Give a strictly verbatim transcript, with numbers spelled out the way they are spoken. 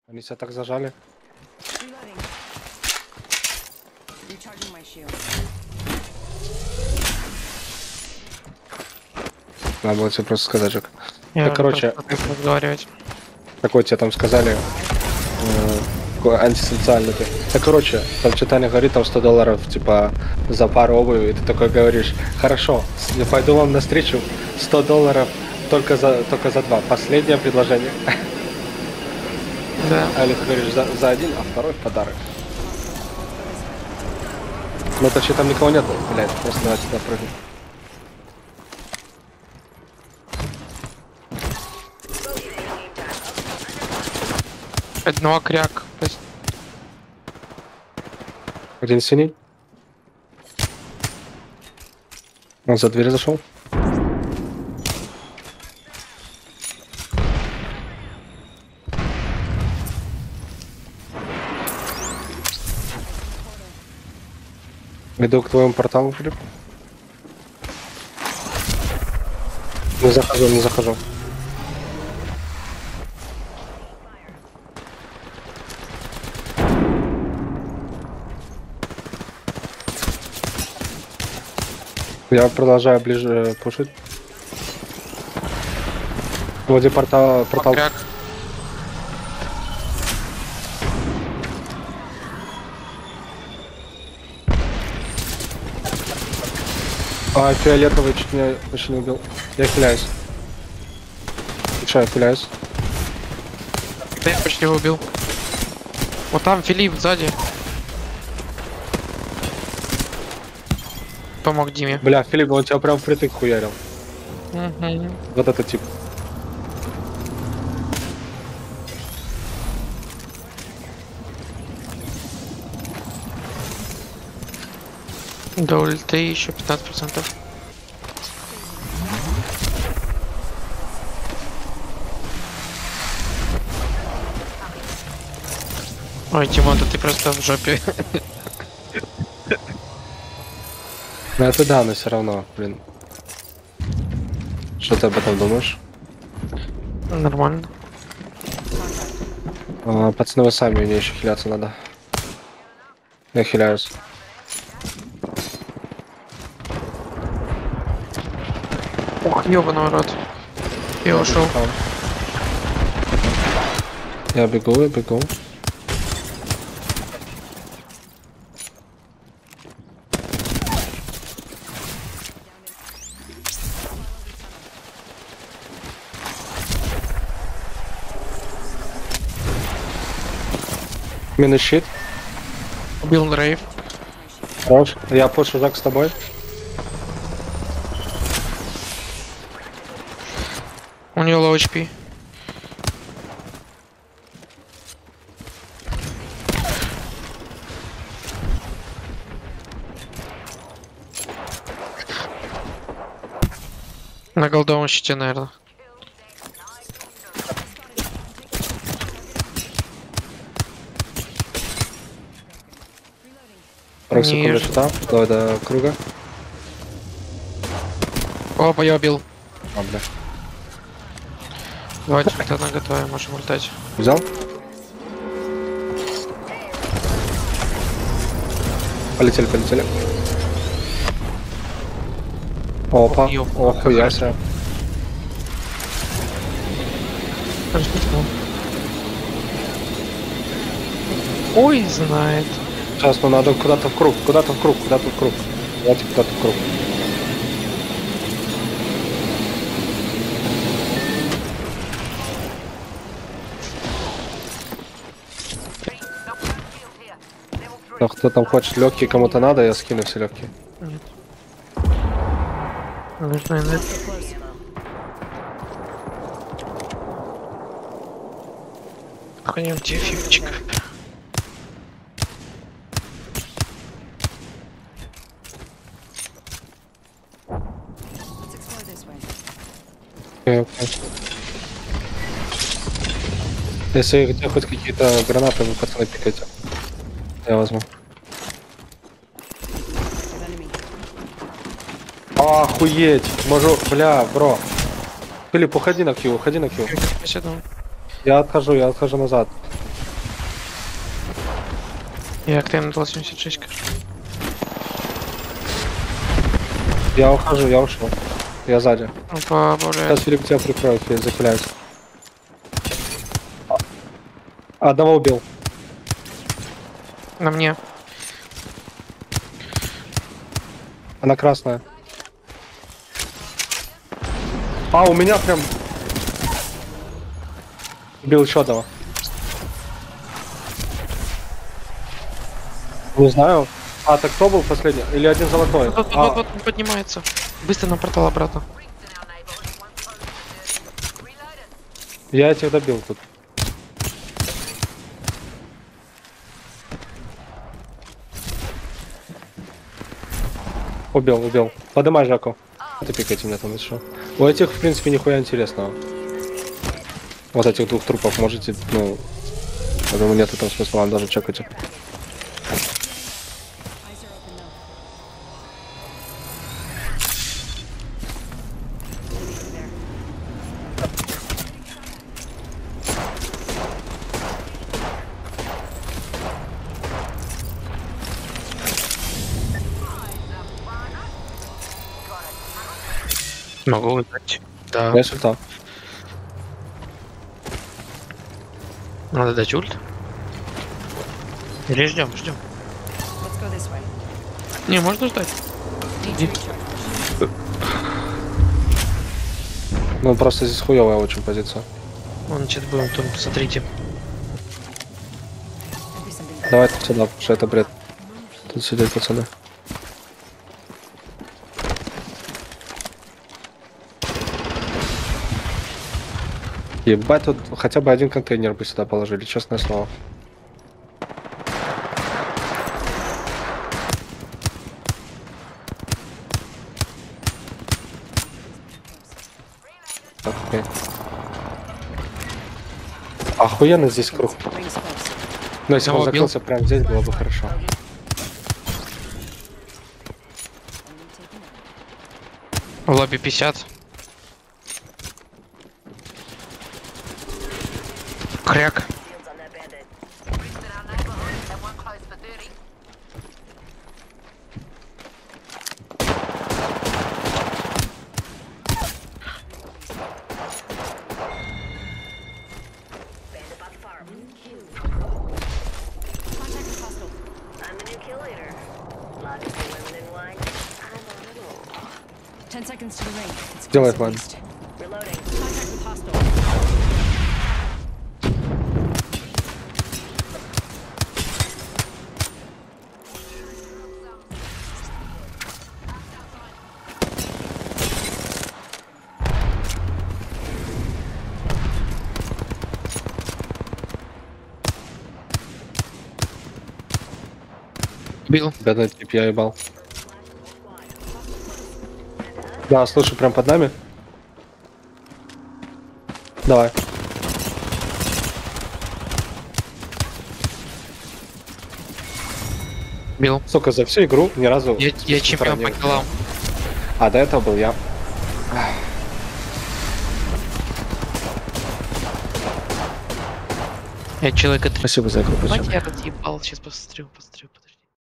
Они себя так зажали. Надо было тебе просто сказать, Жек. Я так, короче, разговаривать. Такой тебе там сказали, э, такой антисоциальный ты. Так, короче, там читание говорит, там сто долларов, типа, за пару обуви, и ты такой говоришь, хорошо, я пойду вам навстречу, сто долларов только за, только за два. Последнее предложение. Да. А или ты говоришь, за, за один, а второй в подарок. Ну, точнее, там никого нет, блядь, просто давайте туда прыгнем. Одного кряк. Один синий. Он за дверь зашел. Иду к твоему порталу, Филипп. Не захожу, не захожу. Я продолжаю ближе пушить. Вроде портал... портал... Кряк. А, фиолетовый чуть меня почти не убил. Я хиляюсь. Что, я хиляюсь? Да я почти его убил. Вот там Филипп сзади. Помог Диме. Бля, Филипп, он тебя прям впритык хуярил. Угу. Вот этот тип. До ульты еще пятнадцать процентов. Ой, Тимон, да ты просто в жопе. Ну это да, но все равно, блин. Что ты об этом думаешь? Нормально. А, пацаны, вы сами, мне еще хиляться надо. Я хиляюсь. Ух, ёбаный рот. Я ушел. Я бегу, я бегу. Минус щит. Убил Рейв. Хорош. Я пушу Жак с тобой. У него лоу эйч пи. На голдовом щите, наверное. сорок секунд до Ниже. щита. Давай до круга. Опа, я убил. А, бля. Давайте что-то наготовим, можем улетать. Взял? Полетели, полетели. Опа. Ох, ёп, Охуя себе. Ой, знает. Сейчас, ну надо куда-то в круг, куда-то в круг, куда-то в круг. Давайте куда-то в круг. А кто там хочет легкие, кому-то надо, я скину все легкие. Нет. Нужно нет. Какой-нибудь фифчик. Окей, окей. Если где хоть какие-то гранаты, вы пацаны пикайте. Я возьму. Охуеть! Можу, бля, бро. Филипп, уходи на Q, уходи на Q. Я отхожу, я отхожу назад. Я активно дал семьдесят шесть, кажется. Я ухожу, я ушел. Я сзади. Ну, побавляю. Сейчас Филипп тебя прикроет, я закуляюсь. Одного убил. На мне. Она красная. А, у меня прям... Убил еще одного. Не знаю. А, так кто был последний? Или один золотой? Вот, вот, А, вот, вот, он поднимается. Быстро на портал обратно. я этих добил тут. Убил, убил. Подымай Жаку. Ты пикайте меня там еще. У этих, в принципе, нихуя интересного. Вот этих двух трупов можете, ну... Я думаю, нет этого смысла вам даже чекать их. Могу выдать. Да. Я сюда. Надо дать ульт. Или ждем, ждем. Let's go this way. Не, можно ждать. Need to recharge. Ну, просто здесь хуевая очень позиция. Вон, что-то будем тут, смотрите. Could be something. Давайте сюда, потому что это бред. Тут сидят пацаны. Ебать, тут хотя бы один контейнер бы сюда положили, честное слово. Так, окей. Охуенно здесь круг. Rings close. Но если бы он Кого убил? закрылся прямо здесь, было бы хорошо. В лобби пятьдесят. Кряк. Contact with hostile. I'm the new kill leader. Lots of women in wine. I'm on it all. Ten seconds to the ring. It's Делай close план. at least. Reloading. Contact with hostile. Бил. Бедный тип, я ебал. Да, слышу, прям под нами. Давай. Бил. Сука, за всю игру ни разу... Я, я с чемпион стороны по не киллам. А, до этого был я. Я человека три. Спасибо за игру, Мать, пацаны. я разъебал. Сейчас посмотрю, посмотрю.